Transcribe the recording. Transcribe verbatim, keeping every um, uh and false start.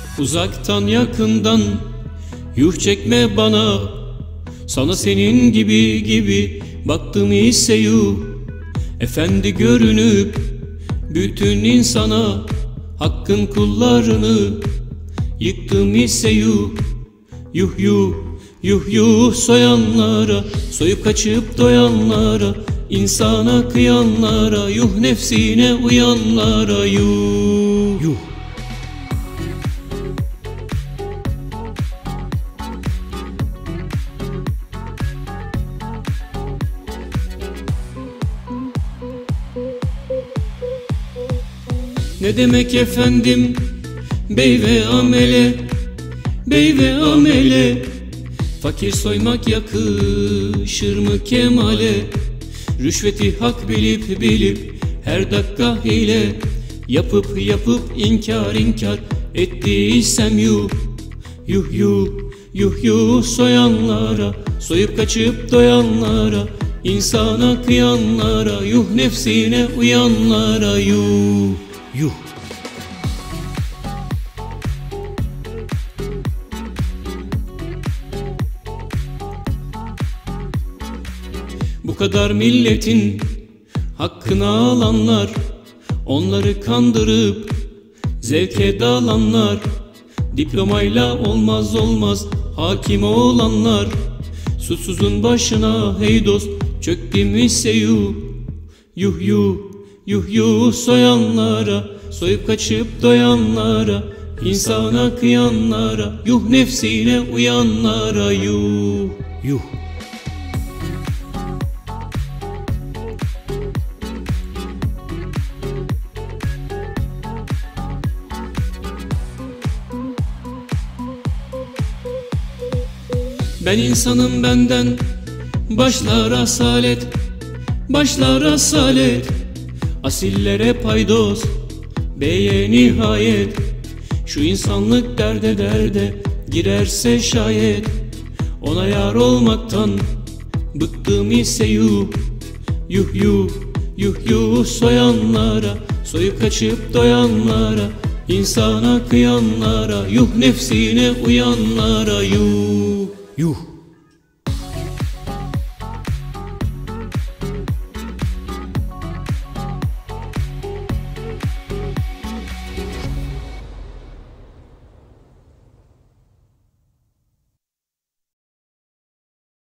Uzaktan yakından yuh çekme bana, sana senin gibi gibi baktım ise yuh. Efendi görünüp bütün insana hakkın kullarını yıktım ise yuh. Yuh yuh yuh yuh soyanlara, soyup kaçıp doyanlara, insana kıyanlara, yuh nefsine uyanlara, yuh yuh. Ne demek efendim bey ve amele, bey ve amele, fakir soymak yakışır mı kemale? Rüşveti hak bilip bilip her dakika hile yapıp yapıp inkar inkar ettiysem yuh. Yuh yuh yuh yuh soyanlara, soyup kaçıp doyanlara, insana kıyanlara, yuh nefsine uyanlara, yuh yuh. Bu kadar milletin hakkını alanlar, onları kandırıp zevke dalanlar, diplomayla olmaz olmaz hakim olanlar, suçsuzun başına hey dost çöktüm ise yuh. Yuh yuh yuh yuh soyanlara, soyup kaçıp doyanlara, insana kıyanlara, yuh nefsine uyanlara, yuh yuh. Ben insanım, benden başlar asalet, başlar asalet, asillere paydos, beye nihayet. Şu insanlık derde derde girerse şayet, ona yar olmaktan bıktım ise yuh. Yuh yuh yuh yuh soyanlara, soyup kaçıp doyanlara, insana kıyanlara, yuh nefsine uyanlara, yuh yuh.